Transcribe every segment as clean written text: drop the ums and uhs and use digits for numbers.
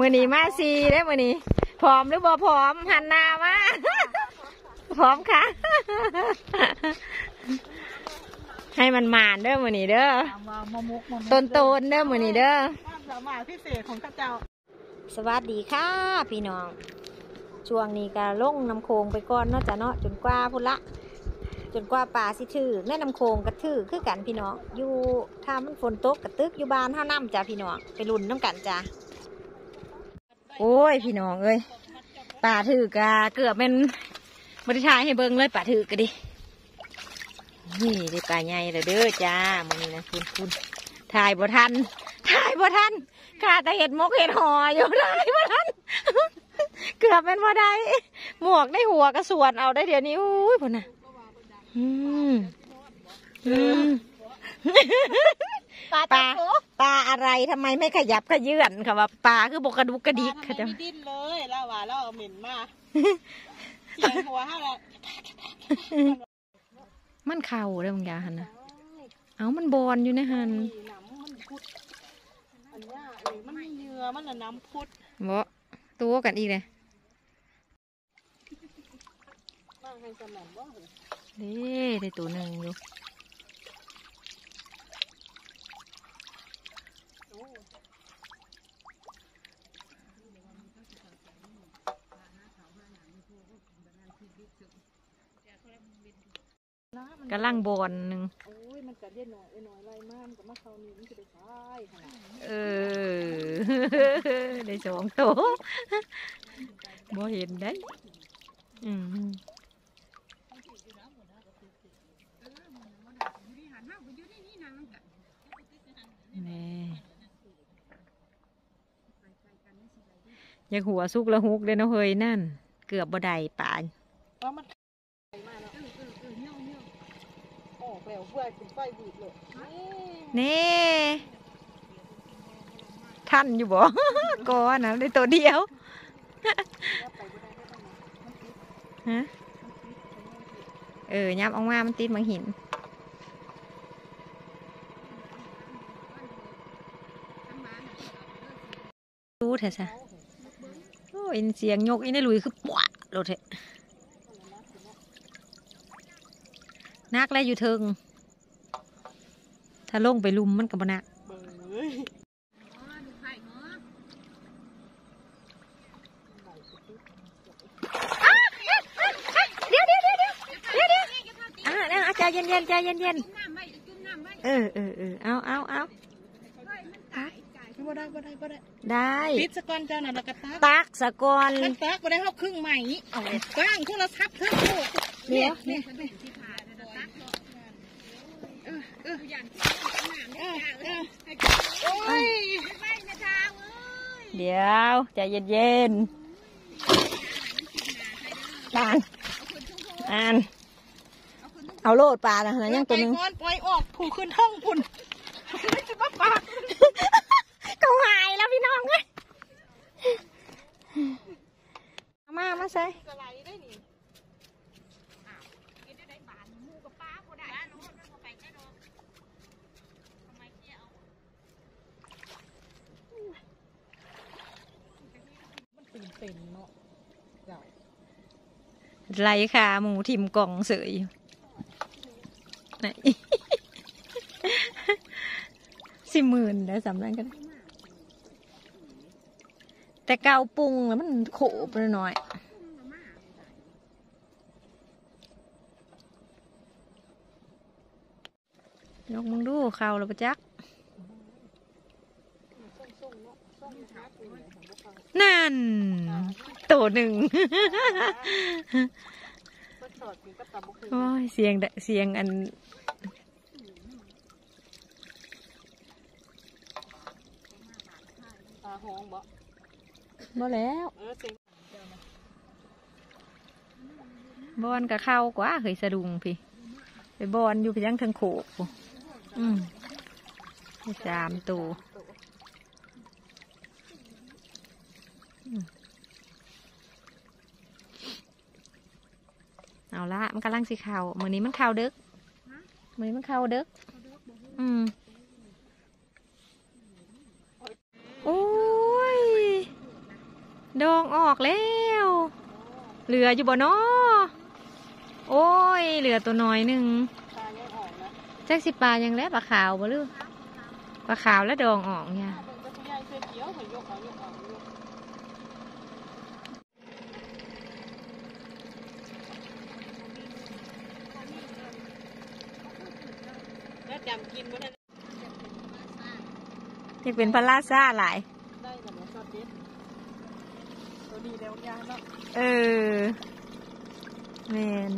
มือนี้มาซีได้มือนี้ผอมหรือบ่ผอมหันหน้ามาผอมค่ะให้มันมานเด้อมือนี้เด้อต้นเด้อมือนี้เด้อสามารถพิเศษของข้าเจ้าสวัสดีค่ะพี่น้องช่วงนี้ก็ลงน้ำโขงไปก่อนเนาะจ้ะเนาะจนกว่าพุ่นละจนกว่าป่าสิถือแม่น้ำโขงกระถือคือกันพี่น้องอยู่ถ้ามันฝนตกกระตึกอยู่บ้านเท่าน้ำจ้ะพี่น้องไปลุ่นน้ำกันจ้ะโอ้ยพี่น้องเอ้ยป่าถือกะเกือบเป็นบริทายให้เบิ้งเลยป่าถือกะดินี่ได้ป่าใหญ่เลยเด้อจ้ามันนี่นะคุณถ่ายบ่ทันข้าแต่เห็ดมกเห็ดหออยู่ถ่ายบ่ทันเกือบเป็นบ่ได้หมวกในหัวกระสวนเอาได้เดี๋ยวนี้อุ้ยพุ่นน่ะปลาอะไรทำไมไม่ขยับขยื่นค่ะว่าปลาคือบกกระดุกกระดิกค่ะจ้ะดิ้นเลยแล้วว่าเราเหม็นมากเสียงหัวห้าละมันเข่าเลยบางอย่างนะเอามันบอนอยู่ในหันอันนี้มันมีเยื่อมันน้ำพุดบ่ตัวกันอีกเลยนี่ได้ตัวหนึ่งอยู่กำลังบอนหนึ่งได้สองตัวบ่เห็นได้อยากหัวสุกละฮุกเลยนะเฮ้ยนั่นเกือบบ่ได้ป่านนี่ท่านอยู่บ่ก่อนนะได้ตัวเดียวฮะยับออกมามันติดมังหินรู้เถอะจ้ะโอ้ยเสียงยกอีนี่ลุยคือปวดโลดเถอะนักแล้วอยู่เทิงถ้าลงไปลุมมันกับนักใจเย็นเอาได้ปิดสะกอนเจ้าหน่ะแล้วก็ตักสะกอนมันตักไปได้เข้าครึ่งใหม่เอากว้างโทรศัพท์เพิ่มโตเนี่ยเดี๋ยวใจเย็นอ่านเอาโลดปลานะยังตัวนึงปล่อยออกผูกขึ้นท้องปุ่นไม่ใช่ปลาเขาหายแล้วพี่น้องเลยมาใส่ไรค่ะหมูทิมกล่องเสยไหน40,000ได้สำนักกันแต่เกาปรุงแล้วมันโขบไปหน่อยยกมึงดูเขาแล้วปะจักนั่นตัวหนึ่งโอ้ยเสียงอันบ่แล้วบอนกับเข้ากว่าเคยสะดุงพี่ไปบอนอยู่ไปยังทางโขก3 ตัวเอาละมันกำลังสีขาวมือนี้มันขาวเด็กโอ้ยองออกแล้วเหลืออยู่บ่เนาะโอ้ยเหลือตัวน้อยหนึ่งแจ็คสิปลายังแล้วปลาขาวบ่ลือปลาขาวแล้วดองออกเนี่ยอยากเป็นพระราชาหลายเออแมน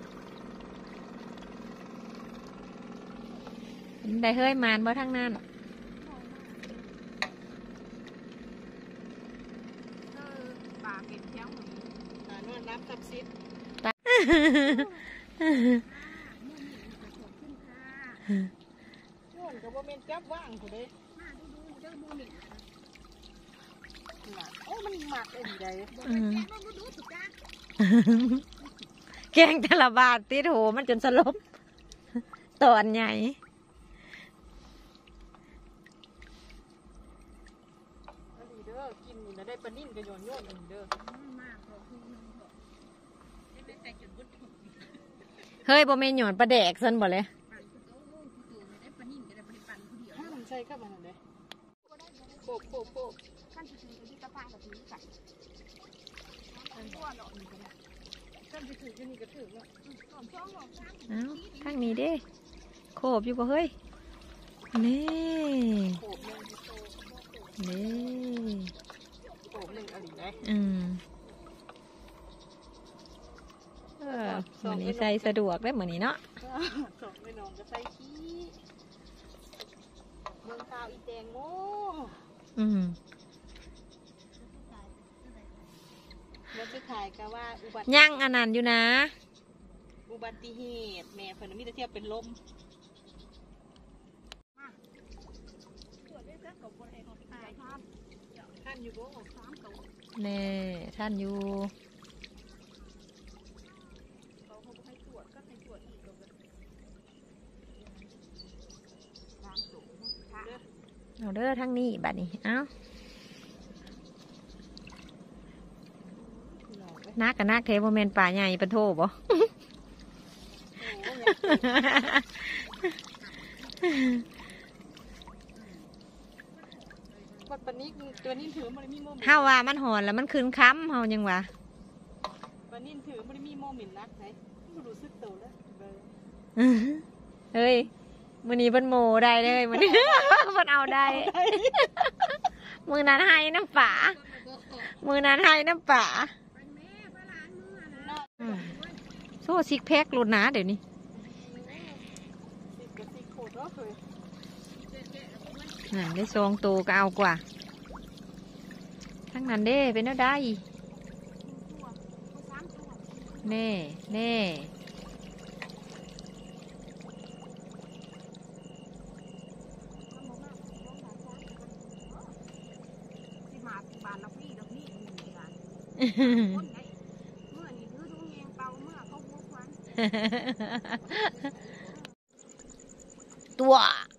ได้เฮ้ยมานบ่ทั้งนั้นปลาเป็นเที่ยวหนีปลานวดรับกับซิดย้อนกับว่าเป็นจับว่างกูเลยโอ้มันหมักเองใหญ่แกงแต่ละบาทติดโหมันจนสลบตอนใหญ่กินนี่นะได้ปลานิ่มกับโยนโยนเด้อเฮ้ยบ่แม่นโยนปลาแดกซันบ่เลยใช่ครับมันเลยโป๊ะโป๊ะโป๊ะขั้นที่ถือที่ตะพานกับถือใส่ข้างนี้เด้โขบอยู่ป่ะเฮ้ยนี่นี่โขบหนึ่งอะไรได้เหมือนนี้ใส่สะดวกได้เหมือนนี้เนาะสองไม่นอนก็ใส่ขี้เมืองข่าวอีแตงโมยังอันนั้นอยู่นะอุบัติเหตุแม่เพิ่นมีแต่เทียบเป็นลมท่านอยู่บ่แน่ท่านอยู่เอาเด้อทั้งนี้บัดนี้เอ้านักกับนักเทโมเมนป่าใหญ่เป็นโทบ่เฮาว่ามันหอนแล้วมันคืนค้ำเฮายังวะวันนี้ถือมันมีโมเมนต์นักไหนมันรู้สึกโตแล้วเฮ้ยมือนี้เป็นโมได้เลยมือนี้มันเอาได้มือนั้นให้น้ำป่ามือนั้นให้น้ำป่าโซ่ซิกแพครุนนะเดี๋ยวนี้นั่นได้ซองโตก็เอากว่าทั้งนั้นเด้เป็นได้เน่เน่ตัว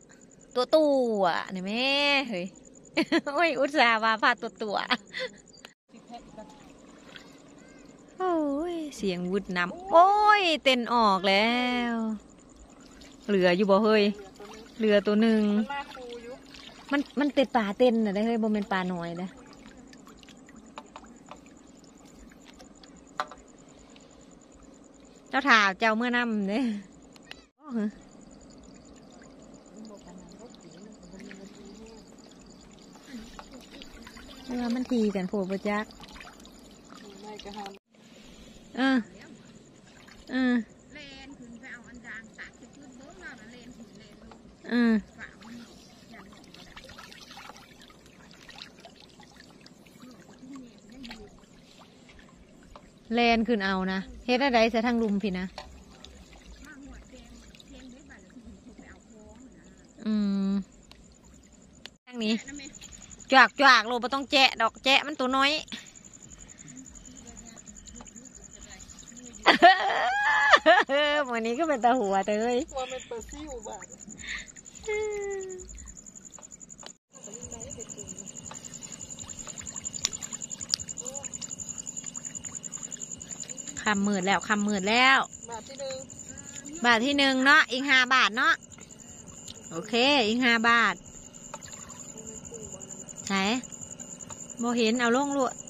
นี่แม่เฮ้ยโอ้ยอุตส่าห์ว่าพาตัวโอ้ยเสียงวุดน้ำโอ้ยเต้นออกแล้วเหลืออยู่บ่เฮ้ยเหลือตัวหนึ่งมันเต็ดป่าเต้นน่ะได้เฮ้ยบ่เป็นป่าหน่อยนะเจ้าถาเจ้าเมื่อน้ำเนี่ยมันทีกันโผล่ประจักษ์แลนขึ้นเอานะเฮ็ดอะไรใส่ทางลุมพี่นะทางนี้จวกโลบ่ต้องแจะดอกแจะมันตัวน้อยวันนี้ก็เป็นตาหัวเตยว่าเป็นเปอร์ซิวบ้างำมืดแล้วคำมืดแล้วบาทที่หนึ่งเนาะอีก5 บาทเนาะโอเคอีก5 บาทไหนโมเห็นเอาลงลวด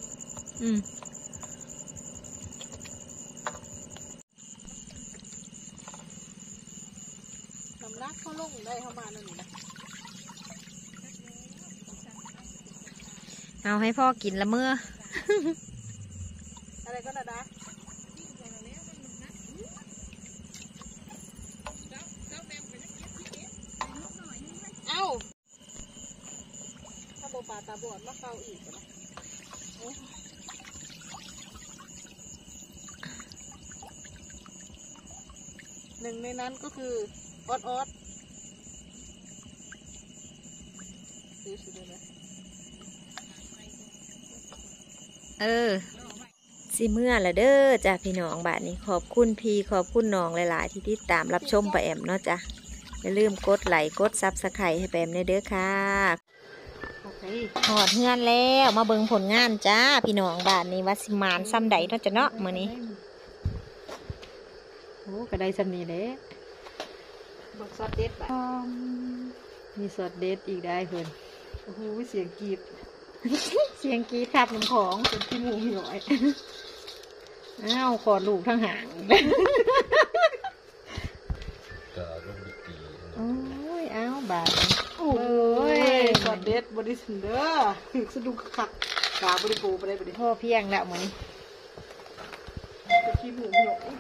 สำลักเขาลงได้เข้ามาแล้วนี่นะเอาให้พ่อกินละเมื่ออะไรก็ได้เอาถ้าโบปลาตาบอดมาเฝ้าอีกนะหนึ่งในนั้นก็คือออดดูสิเลยนะสิเมื่อละเด้อจ้ะพี่น้องบาทนี้ขอบคุณพี่ขอบคุณน้องหลายๆที่ติดตามรับชมป้าแอมเนาะจ้ะอย่าลืมกดไลค์กดซับสไครต์ให้ป้าแอมเด้อค่ะหอดเฮือนแล้วมาเบิ่งผลงานจ้าพี่น้องบาทนี้วัดสิมานซ้ำใดเนาะจ้ะเนาะมื้อนี้โอ้ก็ได้ซ้ำนี้เด้บอกซอสเด็ดบ่มีซอสเด็ดอีกได้เพิ่นโอ้โหเสียงกรีดเสียงกรีดครับน้ำของเป็นขี้มูกหน่อยอ้าวขอดลูกทั้งหางโอ้ยอ้าวบาดโอ้ยซอสเด็ดบริสุทธิ์เด้อถึกสะดุ้งขัดกาบริโภคไปได้บริโภคเพียงแล้วมื้อนี้เป็นขี้มูกหน่อย